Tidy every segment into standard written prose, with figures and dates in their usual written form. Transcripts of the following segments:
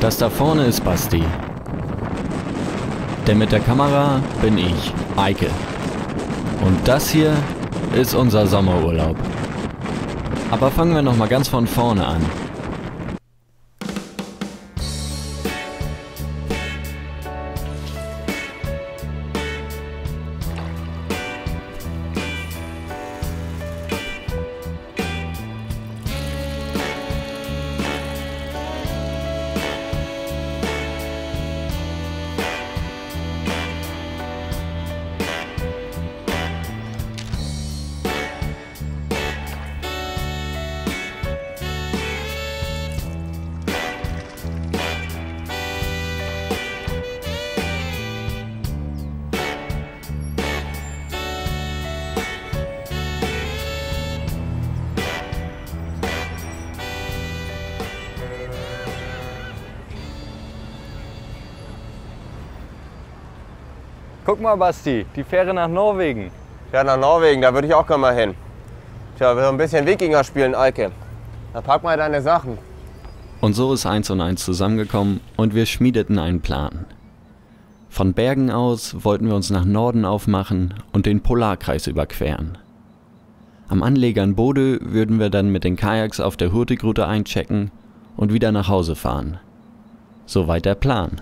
Das da vorne ist Basti. Der mit der Kamera bin ich, Eike. Und das hier ist unser Sommerurlaub. Aber fangen wir noch mal ganz von vorne an. Guck mal, Basti, die Fähre nach Norwegen. Ja, nach Norwegen, da würde ich auch gerne mal hin. Tja, wir so ein bisschen Wikinger spielen, Eike. Da pack mal deine Sachen. Und so ist 1 und 1 zusammengekommen und wir schmiedeten einen Plan. Von Bergen aus wollten wir uns nach Norden aufmachen und den Polarkreis überqueren. Am Anleger in Bodø würden wir dann mit den Kajaks auf der Hurtigrute einchecken und wieder nach Hause fahren. Soweit der Plan.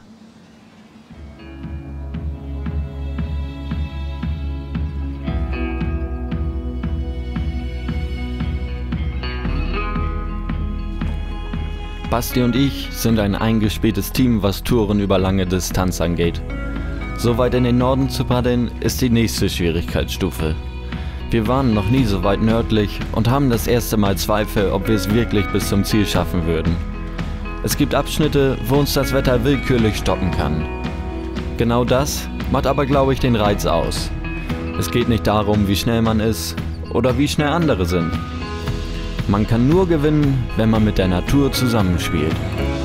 Basti und ich sind ein eingespieltes Team, was Touren über lange Distanz angeht. So weit in den Norden zu paddeln ist die nächste Schwierigkeitsstufe. Wir waren noch nie so weit nördlich und haben das erste Mal Zweifel, ob wir es wirklich bis zum Ziel schaffen würden. Es gibt Abschnitte, wo uns das Wetter willkürlich stoppen kann. Genau das macht aber, glaube ich, den Reiz aus. Es geht nicht darum, wie schnell man ist oder wie schnell andere sind. Man kann nur gewinnen, wenn man mit der Natur zusammenspielt.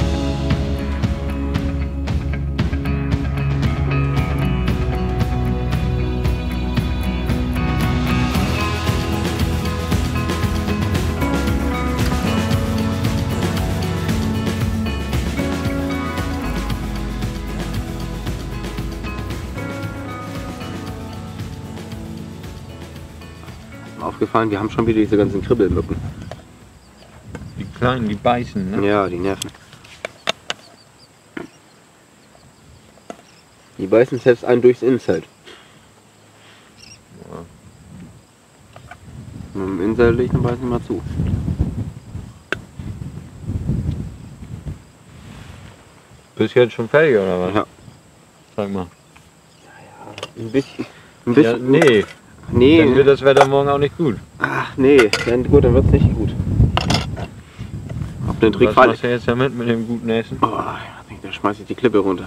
Aufgefallen, wir haben schon wieder diese ganzen Kribbelmücken. Die kleinen, die beißen, ne? Ja, die nerven. Die beißen selbst einen durchs Innenzelt. Ja. Wenn man im Innenzelt liegt, dann beißen die mal zu. Bist du jetzt schon fertig oder was? Ja. Sag mal. Ein bisschen. Ein bisschen. Ja, nee. Nee. Dann wird das Wetter morgen auch nicht gut. Ach nee, dann gut, dann wird's nicht gut. Auf den Trick Was machst du jetzt damit mit dem guten Essen? Oh, ich denke, da schmeiß ich die Klippe runter.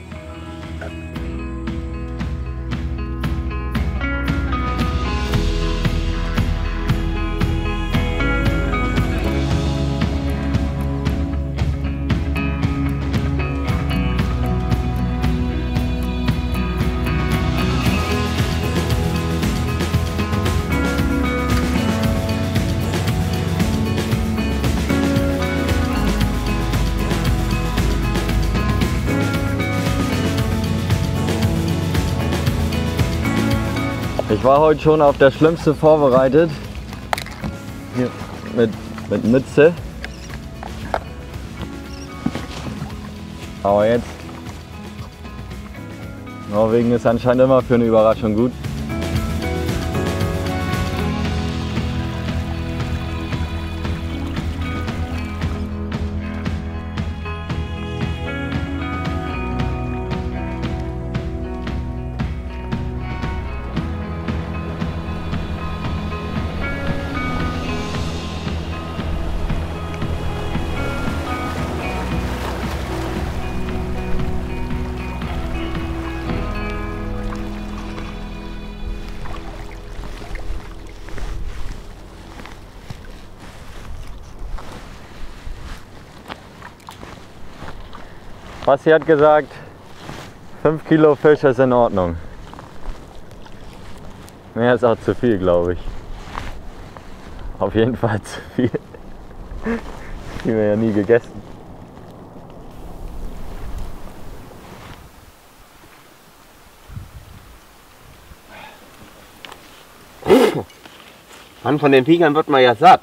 Ich war heute schon auf das Schlimmste vorbereitet. Hier mit Mütze. Aber jetzt. Norwegen ist anscheinend immer für eine Überraschung gut. Basti hat gesagt, 5 Kilo Fisch ist in Ordnung. Mehr ist auch zu viel, glaube ich. Auf jeden Fall zu viel. Die haben wir ja nie gegessen. Mann, von den Viechern wird man ja satt.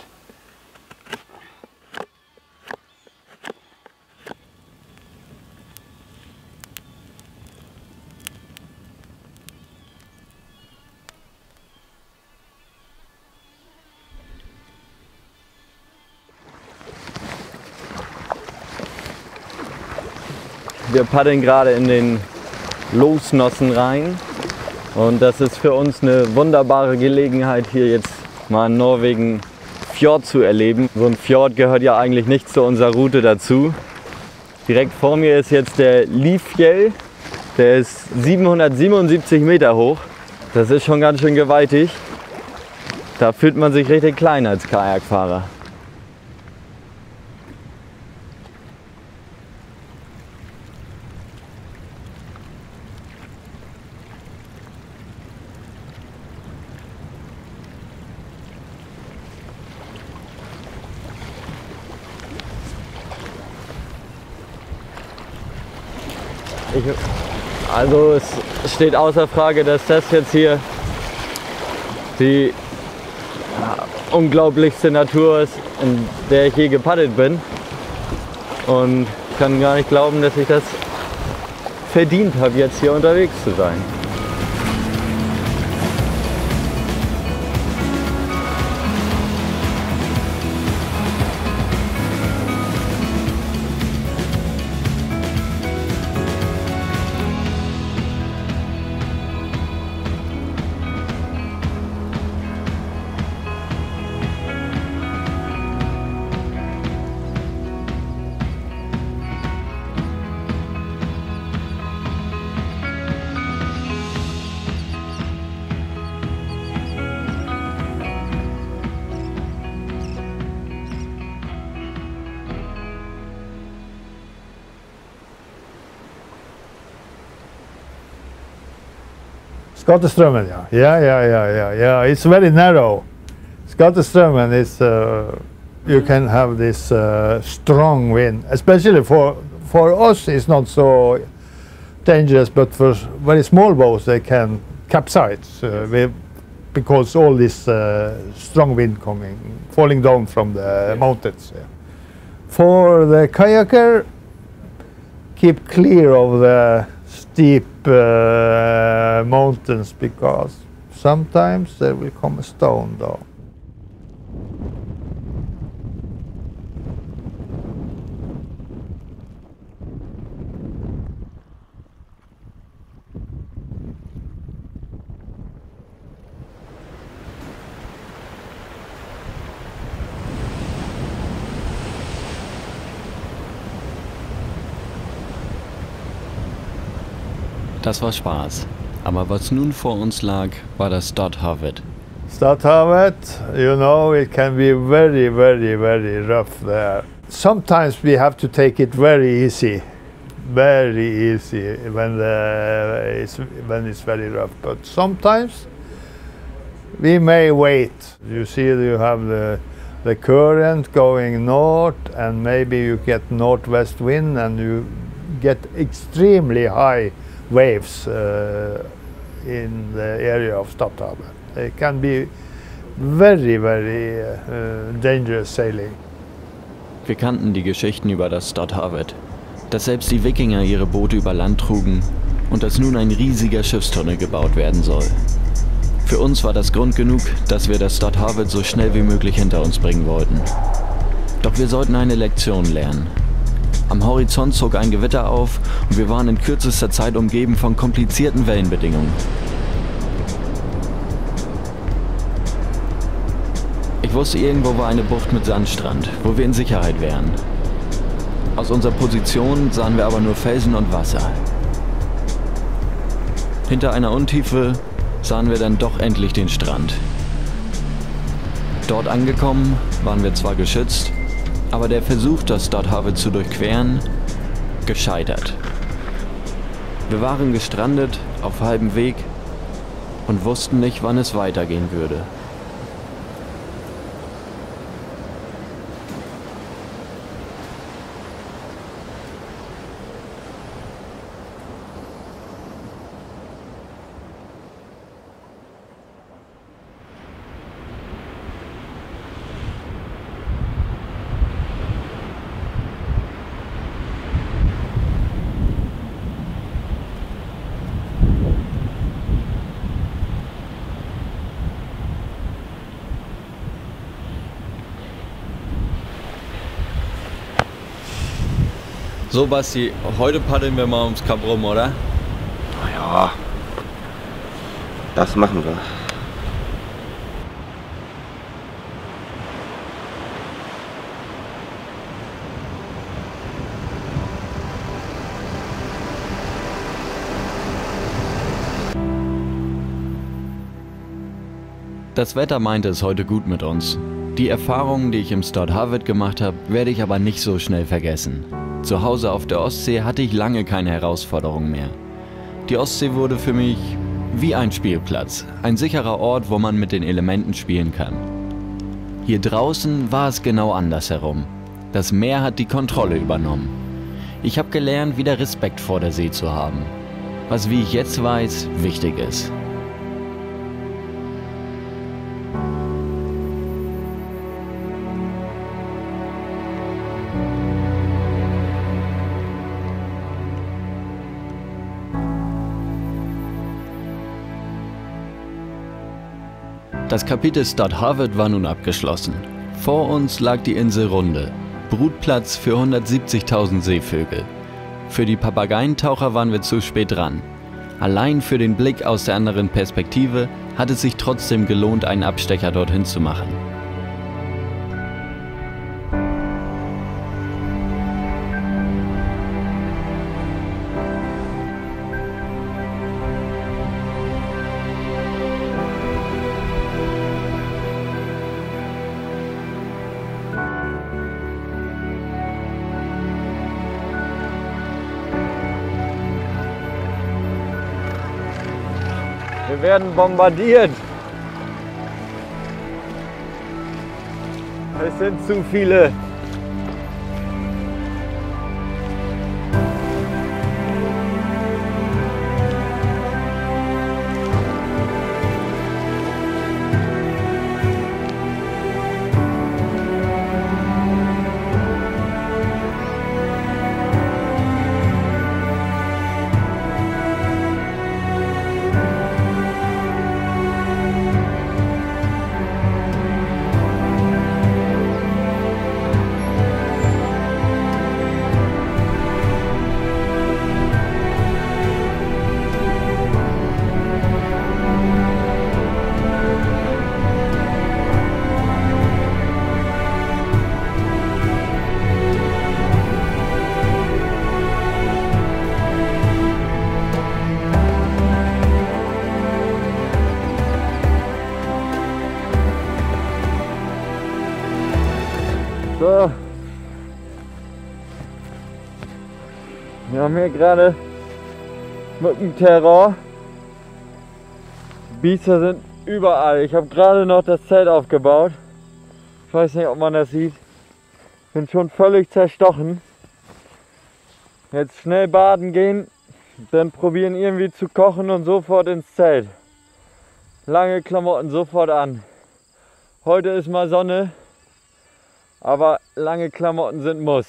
Wir paddeln gerade in den Loosnossen rein und das ist für uns eine wunderbare Gelegenheit, hier jetzt mal in Norwegen Fjord zu erleben. So ein Fjord gehört ja eigentlich nicht zu unserer Route dazu. Direkt vor mir ist jetzt der Lifjell, der ist 777 Meter hoch. Das ist schon ganz schön gewaltig. Da fühlt man sich richtig klein als Kajakfahrer. Also es steht außer Frage, dass das jetzt hier die unglaublichste Natur ist, in der ich je gepaddelt bin. Und ich kann gar nicht glauben, dass ich das verdient habe, jetzt hier unterwegs zu sein. Skattestrømmen, ja. Yeah. It's very narrow. Skattestrømmen is, you can have this strong wind, especially for us it's not so dangerous, but for very small boats they can capsize because all this strong wind falling down from the mountains. Yeah. For the kayaker, keep clear of the steep mountains because sometimes there will come a stone down. Das war Spaß. Aber was nun vor uns lag, war das Stadhavet. Stadhavet, you know, it can be very rough there. Sometimes we have to take it very easy when it's very rough. But sometimes we may wait. You see, you have the current going north, and maybe you get northwest wind, and you get extremely high waves in the area of Stadhavet. It can be very dangerous sailing. Wir kannten die Geschichten über das Stadhavet, dass selbst die Wikinger ihre Boote über Land trugen und dass nun ein riesiger Schiffstunnel gebaut werden soll. Für uns war das Grund genug, dass wir das Stadhavet so schnell wie möglich hinter uns bringen wollten. Doch wir sollten eine Lektion lernen. Am Horizont zog ein Gewitter auf und wir waren in kürzester Zeit umgeben von komplizierten Wellenbedingungen. Ich wusste, irgendwo war eine Bucht mit Sandstrand, wo wir in Sicherheit wären. Aus unserer Position sahen wir aber nur Felsen und Wasser. Hinter einer Untiefe sahen wir dann doch endlich den Strand. Dort angekommen waren wir zwar geschützt, aber der Versuch, das Stadhavet zu durchqueren, gescheitert. Wir waren gestrandet auf halbem Weg und wussten nicht, wann es weitergehen würde. So Basti, heute paddeln wir mal ums Kap rum, oder? Ja, das machen wir. Das Wetter meinte es heute gut mit uns. Die Erfahrungen, die ich im Stord Harvard gemacht habe, werde ich aber nicht so schnell vergessen. Zu Hause auf der Ostsee hatte ich lange keine Herausforderung mehr. Die Ostsee wurde für mich wie ein Spielplatz, ein sicherer Ort, wo man mit den Elementen spielen kann. Hier draußen war es genau andersherum. Das Meer hat die Kontrolle übernommen. Ich habe gelernt, wieder Respekt vor der See zu haben, was, wie ich jetzt weiß, wichtig ist. Das Kapitel Stord Harvard war nun abgeschlossen. Vor uns lag die Insel Runde, Brutplatz für 170.000 Seevögel. Für die Papageientaucher waren wir zu spät dran. Allein für den Blick aus der anderen Perspektive hat es sich trotzdem gelohnt, einen Abstecher dorthin zu machen. Wir werden bombardiert. Es sind zu viele. So. Wir haben hier gerade Mückenterror. Die Biester sind überall. Ich habe gerade noch das Zelt aufgebaut. Ich weiß nicht, ob man das sieht. Bin schon völlig zerstochen. Jetzt schnell baden gehen, dann probieren irgendwie zu kochen und sofort ins Zelt. Lange Klamotten sofort an. Heute ist mal Sonne. Aber lange Klamotten sind Muss.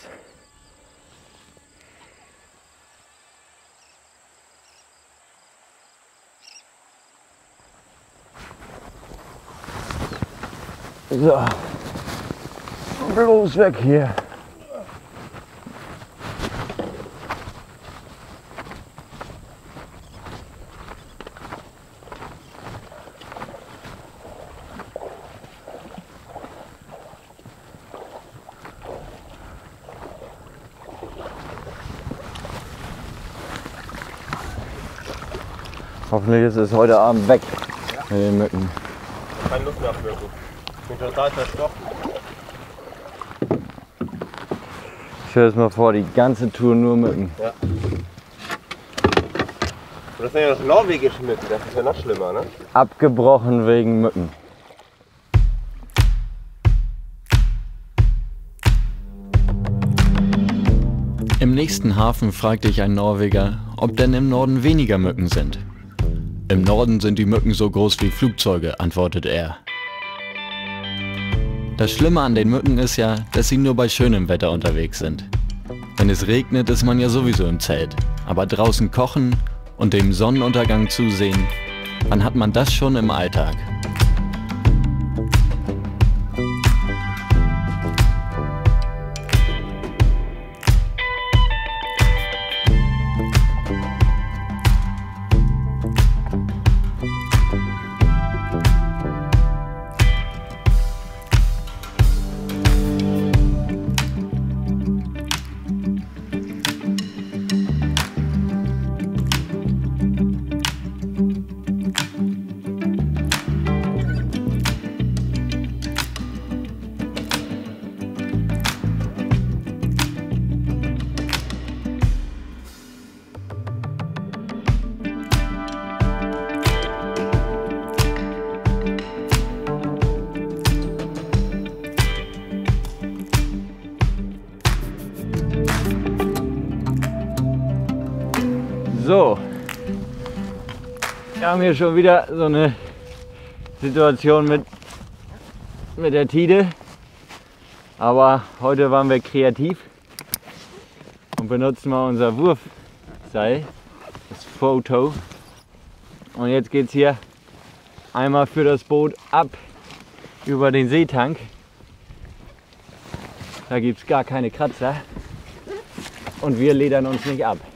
So. Bloß weg hier. Hoffentlich ist es heute Abend weg mit den Mücken. Keine Luft mehr abwirken. Ich bin total zerstochen. Stell dir das mal vor, die ganze Tour nur Mücken. Ja. Und das sind ja noch norwegische Mücken, das ist ja noch schlimmer, ne? Abgebrochen wegen Mücken. Im nächsten Hafen fragte ich einen Norweger, ob denn im Norden weniger Mücken sind. Im Norden sind die Mücken so groß wie Flugzeuge, antwortete er. Das Schlimme an den Mücken ist ja, dass sie nur bei schönem Wetter unterwegs sind. Wenn es regnet, ist man ja sowieso im Zelt. Aber draußen kochen und dem Sonnenuntergang zusehen, wann hat man das schon im Alltag? So, wir haben hier schon wieder so eine Situation mit der Tide, aber heute waren wir kreativ und benutzen mal unser Wurfseil, das Foto. Und jetzt geht es hier einmal für das Boot ab über den Seetank. Da gibt es gar keine Kratzer und wir ledern uns nicht ab.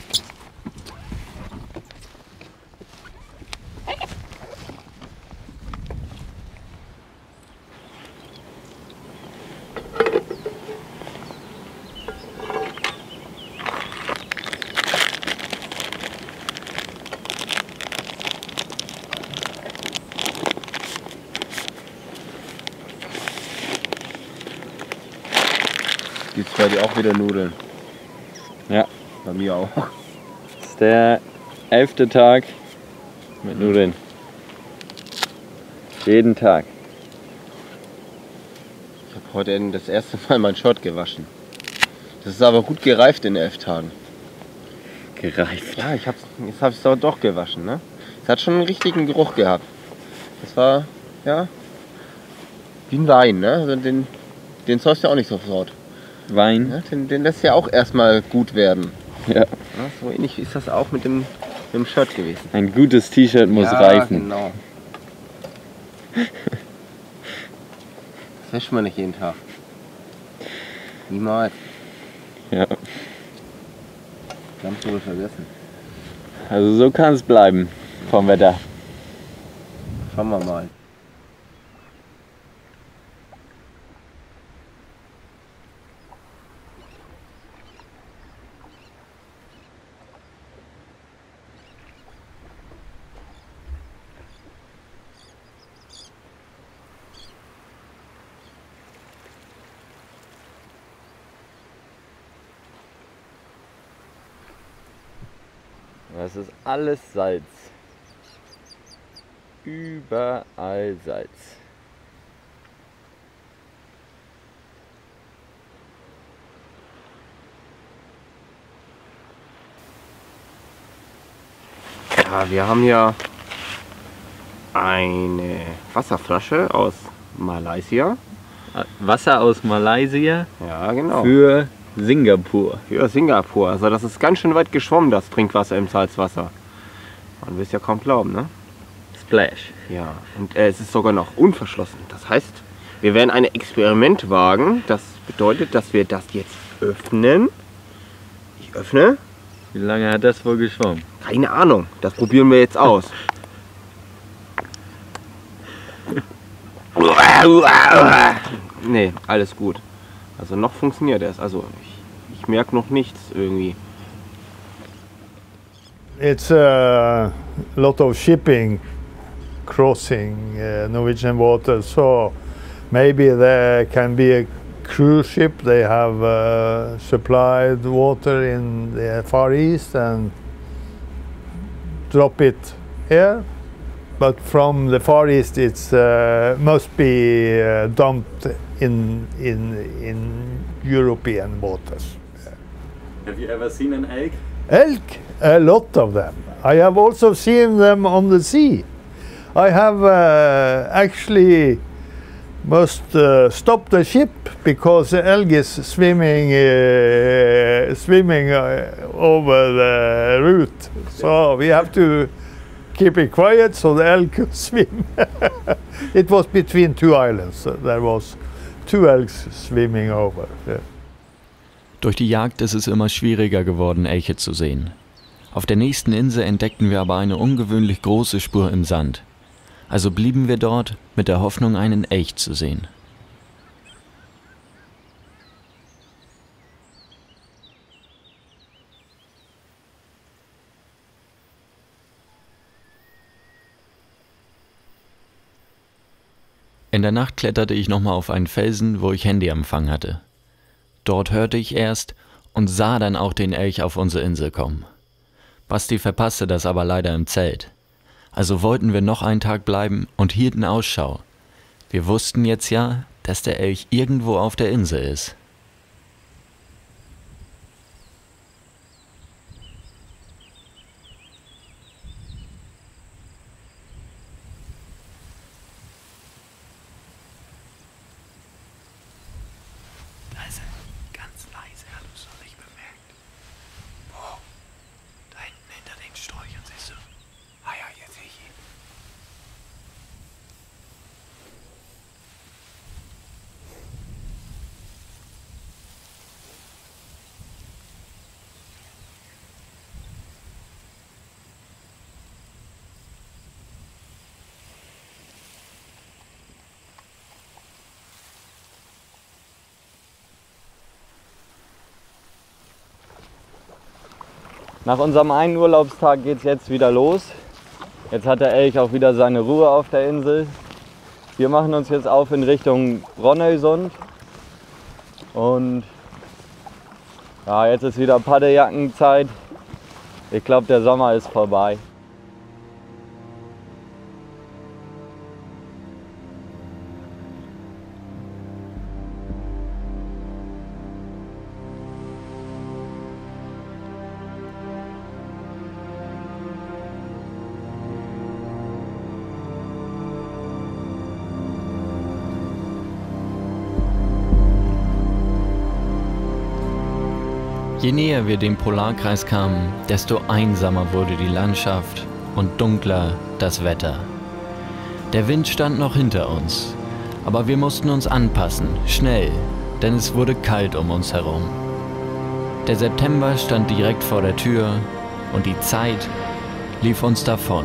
Gibt's bei dir auch wieder Nudeln? Ja, Bei mir auch. das ist der 11. Tag mit Nudeln. Jeden Tag. Ich habe heute das erste Mal meinen Short gewaschen. Das ist aber gut gereift in 11 Tagen. Gereift. Ja, jetzt habe ich es doch gewaschen. Ne? Es hat schon einen richtigen Geruch gehabt. Das war, ja, wie ein Wein. Ne? Also den säufst du ja auch nicht sofort. Wein. Ne? Den lässt ja auch erstmal gut werden. Ja. Ja, so ähnlich ist das auch mit dem Shirt gewesen. Ein gutes T-Shirt muss ja, reifen. Genau. Das wäscht man nicht jeden Tag. Niemals. Ja. Ganz wohl vergessen. Also so kann es bleiben vom Wetter. Schauen wir mal. Das ist alles Salz. Überall Salz. Ja, wir haben ja eine Wasserflasche aus Malaysia. Wasser aus Malaysia Ja, genau. für Singapur. Für Singapur. Also das ist ganz schön weit geschwommen, das Trinkwasser im Salzwasser. Man will es ja kaum glauben, ne? Splash. Ja, und es ist sogar noch unverschlossen. Das heißt, wir werden ein Experiment wagen. Das bedeutet, dass wir das jetzt öffnen. Ich öffne. Wie lange hat das wohl geschwommen? Keine Ahnung. Das probieren wir jetzt aus. Nee, alles gut. Also noch funktioniert es. Also ich merke noch nichts irgendwie. It's a lot of shipping crossing Norwegian waters, so maybe there can be a cruise ship. They have supplied water in the Far East and drop it here. But from the Far East, it's must be dumped in European waters. Have you ever seen an elk? Elk, a lot of them. I have also seen them on the sea. I have actually must stop the ship because the elk is swimming over the route. So we have to keep it quiet so the elk could swim. It was between two islands. There was two elks swimming over. Yeah. Durch die Jagd ist es immer schwieriger geworden, Elche zu sehen. Auf der nächsten Insel entdeckten wir aber eine ungewöhnlich große Spur im Sand. Also blieben wir dort mit der Hoffnung, einen Elch zu sehen. In der Nacht kletterte ich nochmal auf einen Felsen, wo ich Handyempfang hatte. Dort hörte ich erst und sah dann auch den Elch auf unsere Insel kommen. Basti verpasste das aber leider im Zelt. Also wollten wir noch einen Tag bleiben und hielten Ausschau. Wir wussten jetzt ja, dass der Elch irgendwo auf der Insel ist. Nach unserem einen Urlaubstag geht es jetzt wieder los. Jetzt hat der Elch auch wieder seine Ruhe auf der Insel. Wir machen uns jetzt auf in Richtung Bronnøysund. Und ja, jetzt ist wieder Paddeljackenzeit. Ich glaube, der Sommer ist vorbei. Je näher wir dem Polarkreis kamen, desto einsamer wurde die Landschaft und dunkler das Wetter. Der Wind stand noch hinter uns, aber wir mussten uns anpassen, schnell, denn es wurde kalt um uns herum. Der September stand direkt vor der Tür und die Zeit lief uns davon.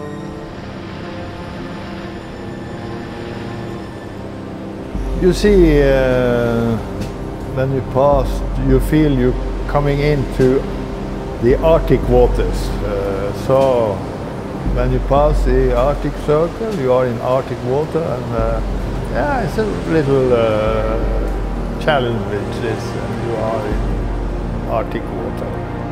You see, when you pass, you feel you coming into the Arctic waters. So when you pass the Arctic Circle, you are in Arctic water, and yeah, it's a little challenge with this, and you are in Arctic water.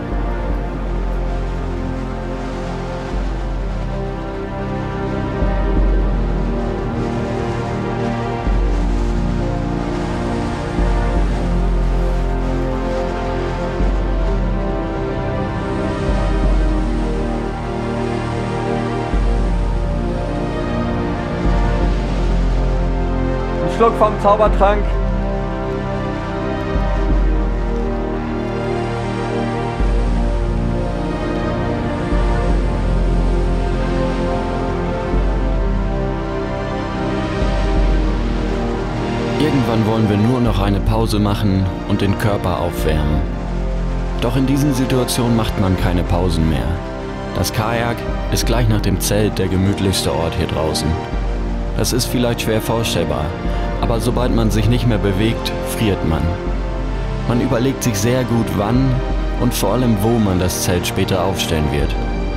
Schluck vom Zaubertrank. Irgendwann wollen wir nur noch eine Pause machen und den Körper aufwärmen. Doch in diesen Situationen macht man keine Pausen mehr. Das Kajak ist gleich nach dem Zelt der gemütlichste Ort hier draußen. Das ist vielleicht schwer vorstellbar, aber sobald man sich nicht mehr bewegt, friert man. Man überlegt sich sehr gut, wann und vor allem, wo man das Zelt später aufstellen wird.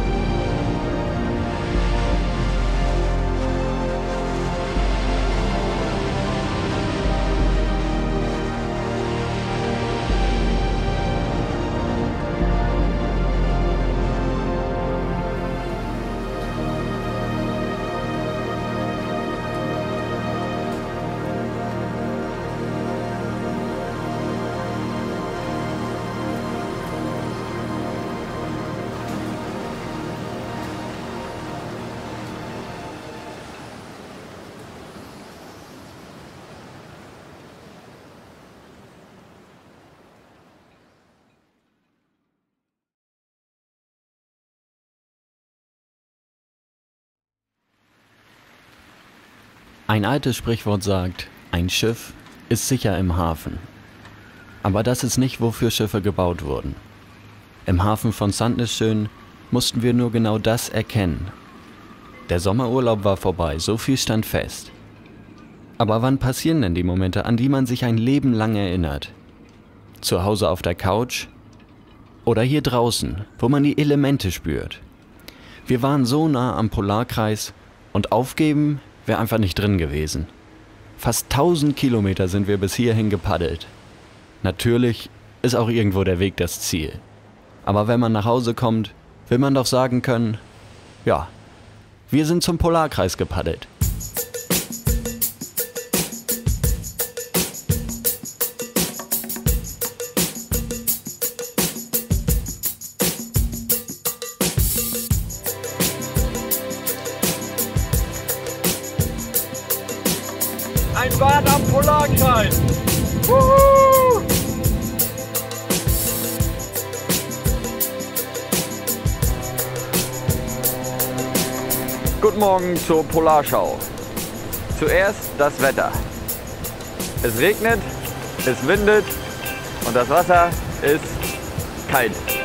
Ein altes Sprichwort sagt, ein Schiff ist sicher im Hafen. Aber das ist nicht, wofür Schiffe gebaut wurden. Im Hafen von Sandnessjøen mussten wir nur genau das erkennen. Der Sommerurlaub war vorbei, so viel stand fest. Aber wann passieren denn die Momente, an die man sich ein Leben lang erinnert? Zu Hause auf der Couch? Oder hier draußen, wo man die Elemente spürt? Wir waren so nah am Polarkreis und aufgeben wäre einfach nicht drin gewesen. Fast 1000 Kilometer sind wir bis hierhin gepaddelt. Natürlich ist auch irgendwo der Weg das Ziel. Aber wenn man nach Hause kommt, will man doch sagen können, ja, wir sind zum Polarkreis gepaddelt. Ein Bad am Polarkreis! Wuhu! Guten Morgen zur Polarschau. Zuerst das Wetter. Es regnet, es windet und das Wasser ist kalt.